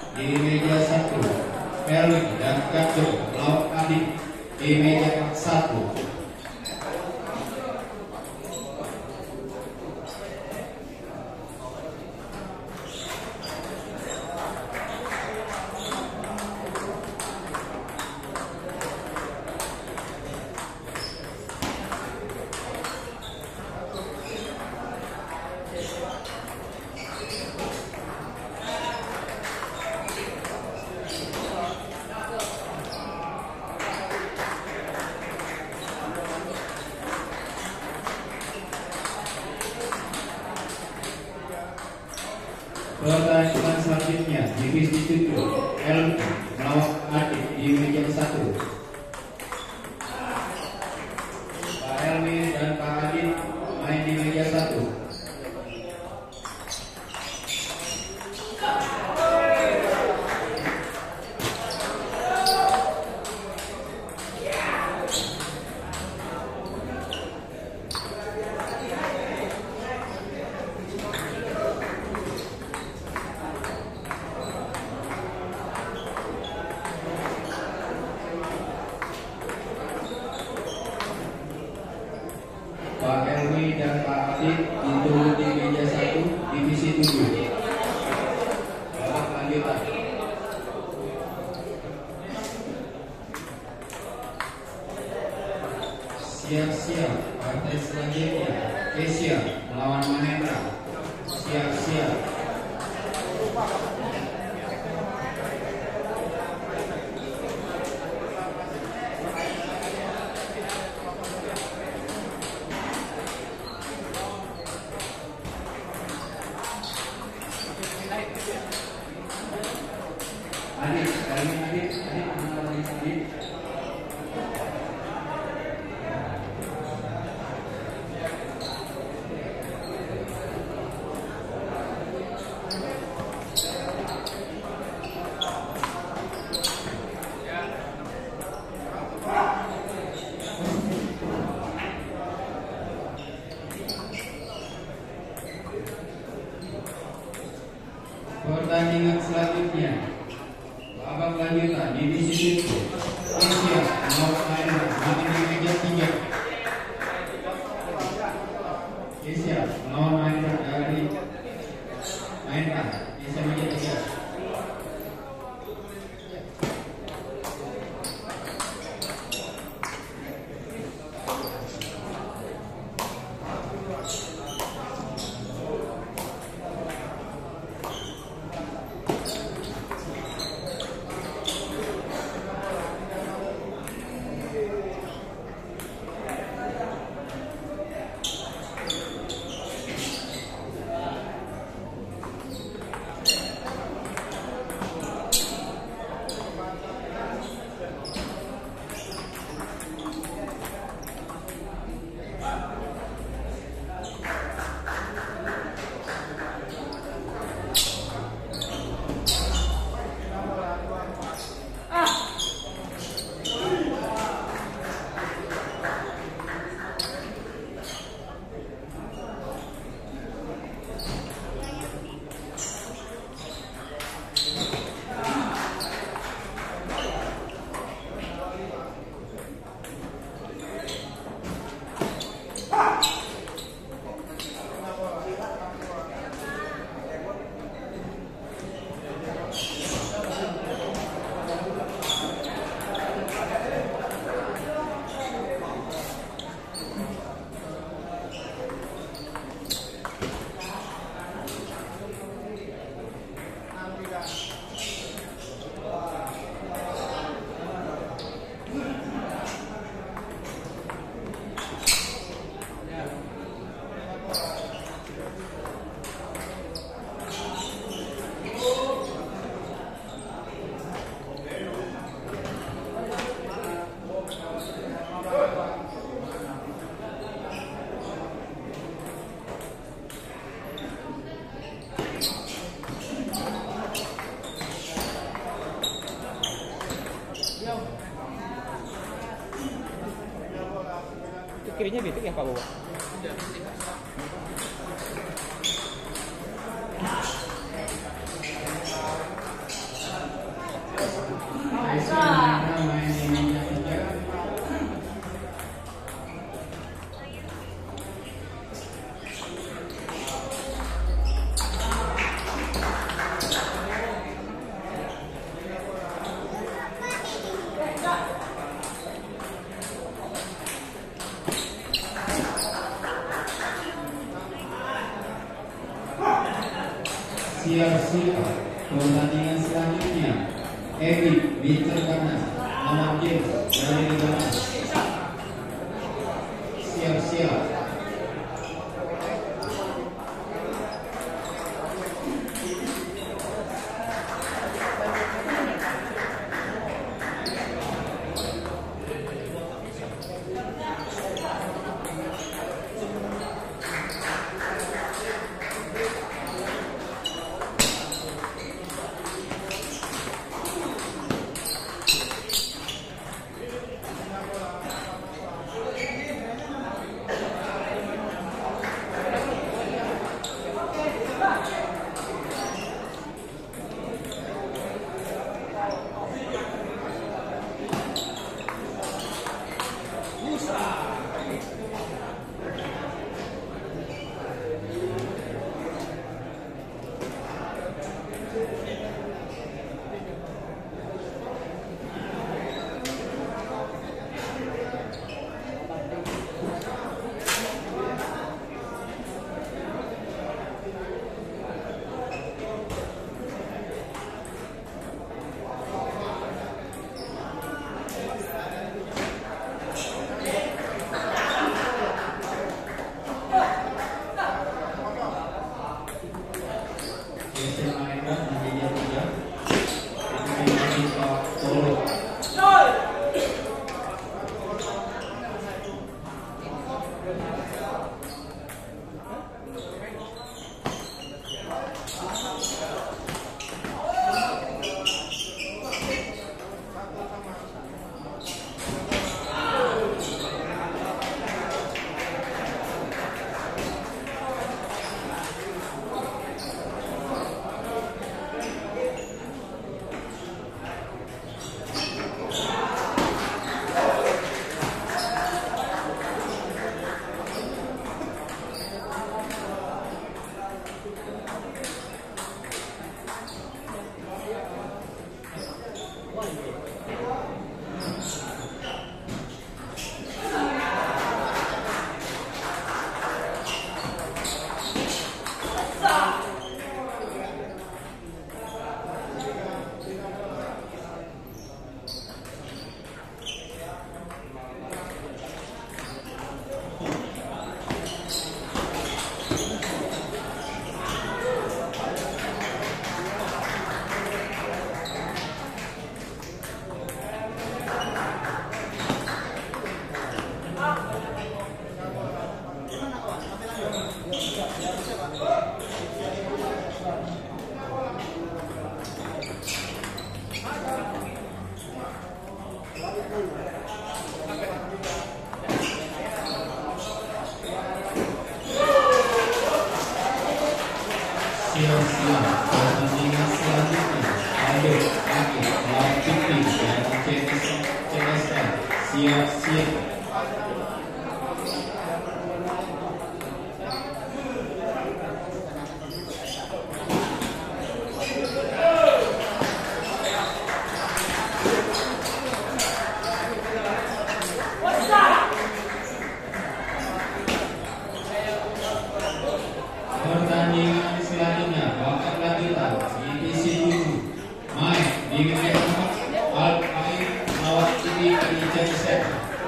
di meja 1, Helmi dan Gajo melawan Adit di meja 1. Pertandingan selanjutnya divisi 7, Helmi melawan Adit di meja 1. Pak Helmi dan Pak Adit main di meja 1. Pak Helmi dan Pak Adit ditunggu di meja 1, divisi 7. Babak lanjutan. Siap-siap, partai selanjutnya Kesia melawan Mahendra. Siap-siap. Adit, Adit, Adit. Pertandingan selanjutnya, babak lanjutan divisi 7, Kesia melawan Mahendra di meja 3. Kesia melawan Mahendra dari Mahendra di meja 3. kirinya bitik ya Pak Bowo? Siap-siap. Pertandingan selanjutnya Ebi Winter kanan, Muhammad James dari Lebanon. Siap-siap. Siap-siap. Pertandingan selanjutnya Aldo Aki melawan Fikri dari CSN. Siap-siap. Pertandingan selanjutnya bakat lanjutan divisi 7 main di wilayah Al-Ain melawan Citi di CSN.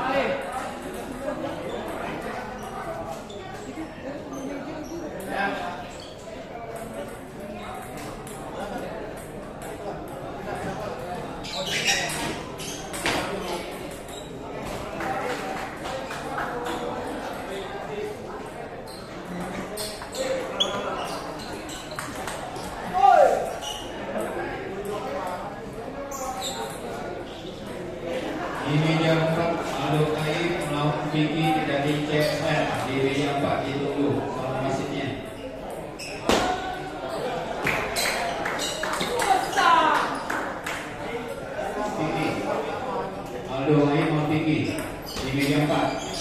Di meja 4 Aldo Kai melawan Vicky dari CSN. Di meja 4 ditunggu formasinya. Vicky Aldo Kai melawan Vicky di meja 4.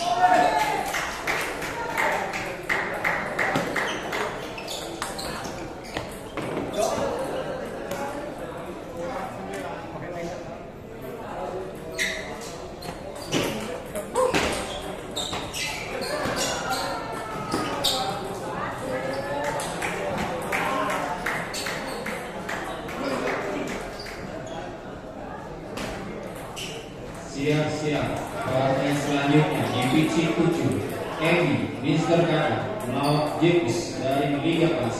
Siap-siap. Partai selanjutnya divisi 7. Emi Mister Kaka melawan James dari Liga Pas.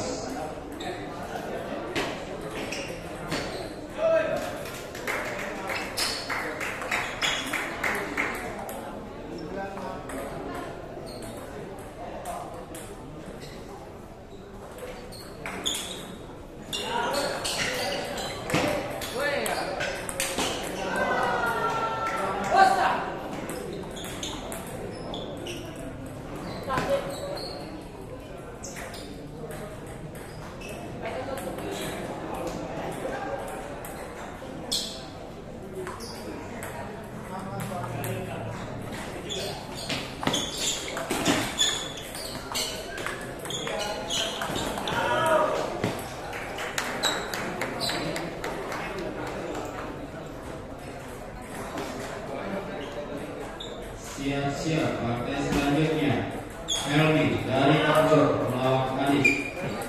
Siap-siap. Partai selanjutnya Helmi dari Ancol melawan Kadif.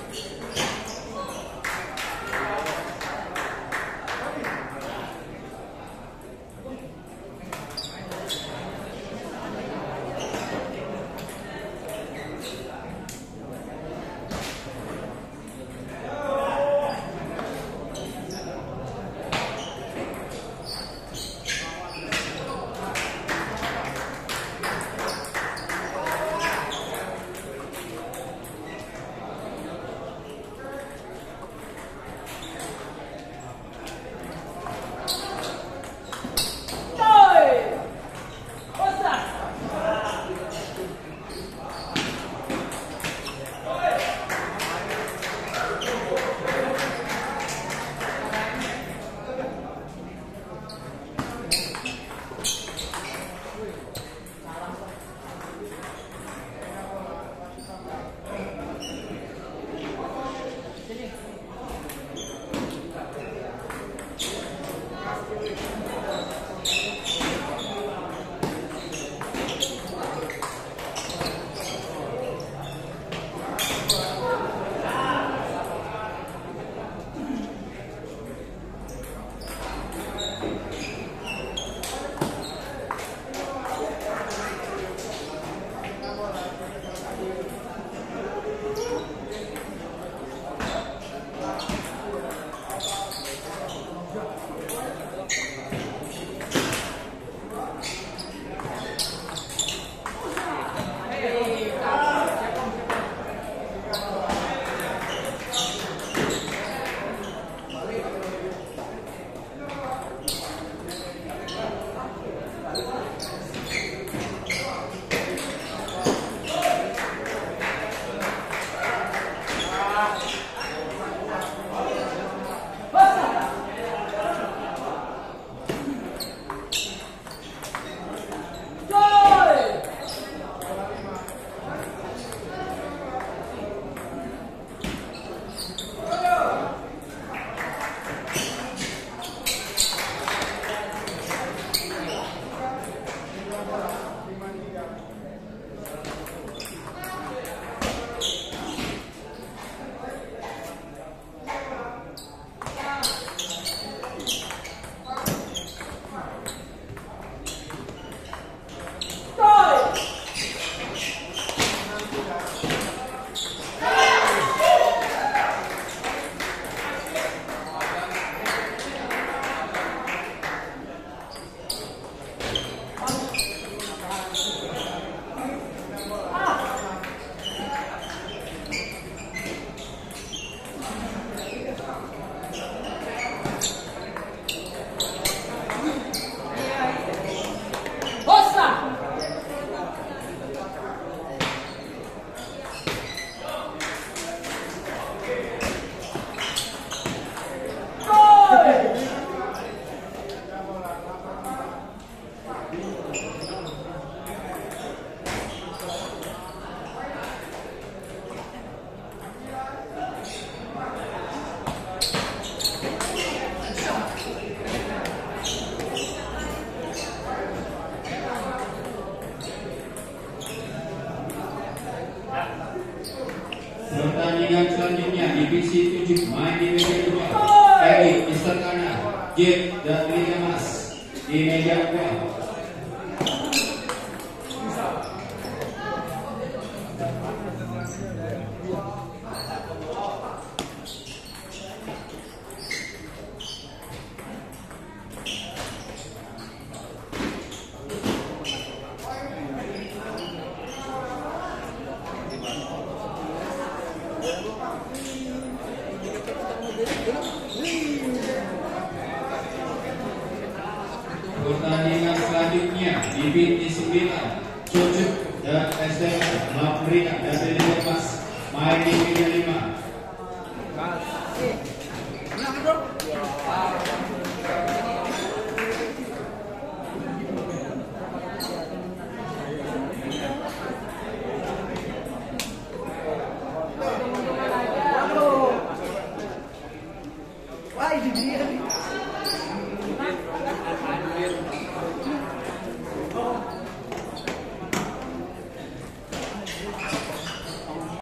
Pertandingan selanjutnya divisi 7 main di meja 2. Eri Mister Kana, Jip dan Liga Mas di meja 2. Pertandingan selanjutnya di BT 9 Cucuk dan SDM Mabrina dari Liga Mas main di Liga 5. Wah, ini dia.